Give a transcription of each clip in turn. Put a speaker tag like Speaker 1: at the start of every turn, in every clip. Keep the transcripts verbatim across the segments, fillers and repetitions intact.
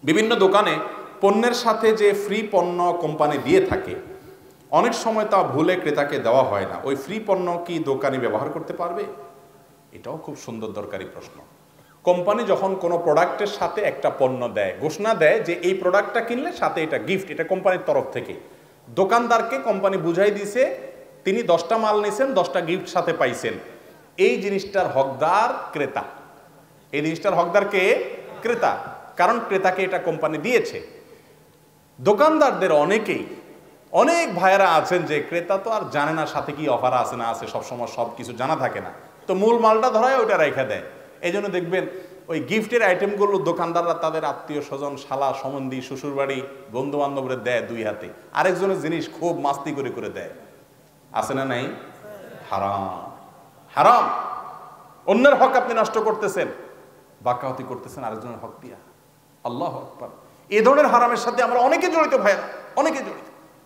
Speaker 1: বিভিন্ন দোকানে পণ্যের সাথে যে ফ্রি পণ্য কোম্পানি দিয়ে থাকে, অনেক সময় তা ভুলে ক্রেতাকে দেওয়া হয় না। ওই ফ্রি পণ্য কি দোকানি ব্যবহার করতে পারবে? এটাও খুব সুন্দর দরকারি প্রশ্ন। কোম্পানি যখন কোনো প্রোডাক্টের সাথে একটা পণ্য দেয়, ঘোষণা দেয় যে এই প্রোডাক্টটা কিনলে সাথে এটা গিফট, এটা কোম্পানির তরফ থেকে, দোকানদারকে কোম্পানি বুঝাই দিছে তিনি দশটা মাল নিছেন, দশটা গিফট সাথে পাইছেন। এই জিনিসটার হকদার ক্রেতা। এই জিনিসটার হকদার কে? ক্রেতা। কারণ ক্রেতাকে এটা কোম্পানি দিয়েছে। দোকানদারদের অনেকেই, অনেক ভাইয়েরা আছেন যে ক্রেতা তো আর জানে না সাথে কি অফার আছে না আছে, সবসময় সব কিছু জানা থাকে না, তো মূল মালটা ধরায় ওইটা রেখে দেয়। এই জন্য দেখবেন ওই গিফটের আইটেমগুলো দোকানদাররা তাদের আত্মীয় স্বজন, শালা সম্বন্ধী, শ্বশুরবাড়ি, বন্ধু বান্ধবরা দেয় দুই হাতে, আরেকজনের জিনিস খুব মাস্তি করে করে দেয়। আছে না নাই? হারাম, হারাম। অন্যের হক আপনি নষ্ট করতেছেন, বাকাওয়াতি করতেছেন আরেকজনের হক দিয়া। আল্লাহু আকবার। এই ধরনের হারামের সাথে আমরা অনেকে জড়িত ভাইয়া, অনেকে জড়িত।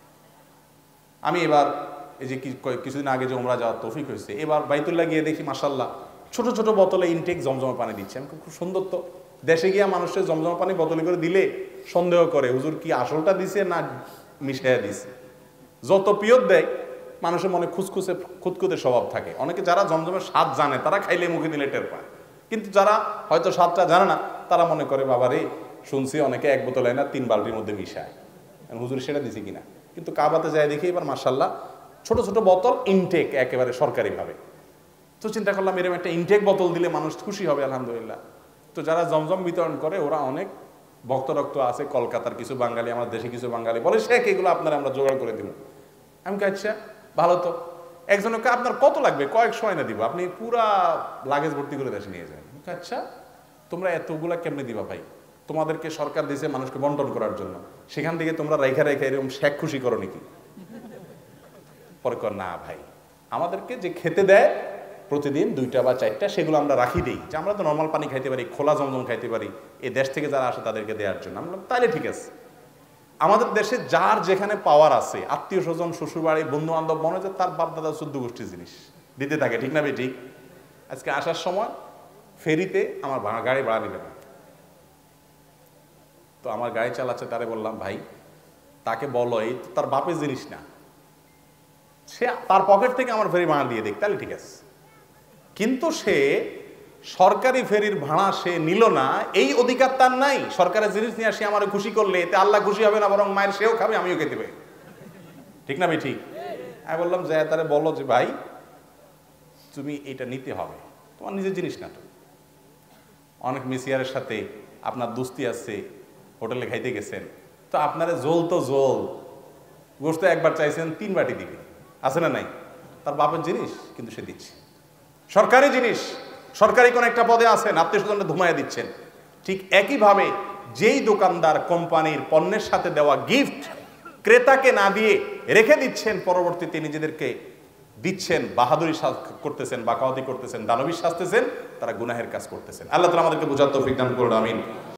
Speaker 1: আমি এবার এই যে কিছুদিন আগে যে ওমরা যাওয়ার তৌফিক হয়েছে, এবার বাইতুল্লাহ গিয়ে দেখি মাশাআল্লাহ ছোট ছোট বোতলে ইনটেক জমজমা পানি দিচ্ছে। আমি খুব সুন্দর তো। দেশে গিয়া মানুষের জমজমা পানি বোতলে করে দিলে সন্দেহ করে হুজুর কি আসলটা দিছে না মিশাইয়া দিছে। যত পিয়ত দেয় মানুষের মনে খুসখুসে খুঁতখুঁতে স্বভাব থাকে। অনেকে যারা জমজমের স্বাদ জানে তারা খাইলে মুখে দিলে টের পায়, কিন্তু যারা হয়তো স্বাদটা জানে না তারা মনে করে বাবা রে, শুনছি অনেকে এক বোতল না তিন বালতির মধ্যে মিশায়, হুজুর সেটা দিছে কিনা। কিন্তু কাবাতে যায় দেখি এবার মাশাআল্লাহ ছোট ছোট বোতল ইনটেক একেবারে সরকারিভাবে। তো চিন্তা করলাম এরকম একটা ইনটেক বোতল দিলে মানুষ খুশি হবে আলহামদুলিল্লাহ। তো যারা জমজম বিতরণ করে ওরা অনেক ভক্ত রক্ত আছে, কলকাতার কিছু বাঙালি, আমার দেশে কিছু বাঙালি, বলে শেখ এগুলো আপনারা আমরা জোগাড় করে দিব। আমি আচ্ছা ভালো তো। একজনকে আপনার কত লাগবে? কয়েক সময় না দিব, আপনি পুরা লাগেজ ভর্তি করে দেশে নিয়ে যান। আচ্ছা তোমরা এতগুলা কেমনে দিবা ভাই? তোমাদেরকে সরকার দিয়েছে মানুষকে বন্টন করার জন্য, সেখান থেকে তোমরা রেখা রেখা এরকম শেখ খুশি করো নাকি? পরে কর না ভাই, আমাদেরকে যে খেতে দেয় প্রতিদিন দুইটা বা চারটা, সেগুলো আমরা রাখি দিই, যে আমরা তো নর্মাল পানি খাইতে পারি, খোলা জমজম খাইতে পারি, এই দেশ থেকে যারা আসে তাদেরকে দেওয়ার জন্য। আমরা তাইলে ঠিক আছে। আমাদের দেশে যার যেখানে পাওয়ার আছে, আত্মীয় স্বজন, শ্বশুরবাড়ি, বন্ধু বান্ধব, মনে হচ্ছে তার বাপ দাদা চোদ্দ গোষ্ঠীর জিনিস দিতে থাকে, ঠিক না ভাই? ঠিক। আজকে আসার সময় ফেরিতে আমার গাড়ি ভাড়া নিবে না, তো আমার গাড়ি চালাচ্ছে, তারে বললাম ভাই তাকে বলো এই তো তার বাপের জিনিস না, সে তার পকেট থেকে আমার ফেরি ভাড়া দিয়ে দেখ, তাহলে ঠিক আছে। কিন্তু সে সরকারি ফেরির ভাড়া সে নিল না, এই অধিকার তার নাই। সরকারের জিনিস নিয়ে আসি আমার খুশি করলে এতে আল্লাহ খুশি হবে না, বরং মায়ের সেও খাবে, আমিও খেতে পারি, ঠিক না ভাই? ঠিক। আমি বললাম যে তারে বলো যে ভাই তুমি এটা নিতে হবে, তোমার নিজের জিনিস না। তো অনেক মেসিয়ারের সাথে আপনার দোস্তি আছে, হোটেলে খাইতে গেছেন, তো আপনারা জোল তো জোল গোস্ত একবার চাইছেন তিন বাটি দিবে, আছে না নাই? তার বাপের জিনিস কিন্তু সে দিচ্ছে, সরকারি জিনিস, সরকারি কোন একটা পদে আছেন, আত্মীয় স্বজনকে ধুমাইয়া দিচ্ছেন। ঠিক একইভাবে যেই দোকানদার কোম্পানির পণ্যের সাথে দেওয়া গিফট ক্রেতাকে না দিয়ে রেখে দিচ্ছেন, পরবর্তীতে নিজেদেরকে দিচ্ছেন, বাহাদুরি করতেছেন, বাকাওয়াতি করতেছেন, দানবী সাজতেছেন, তারা গুনাহের কাজ করতেছেন। আল্লাহ তাআলা আমাদেরকে বুঝার তৌফিক দান করুন, আমিন।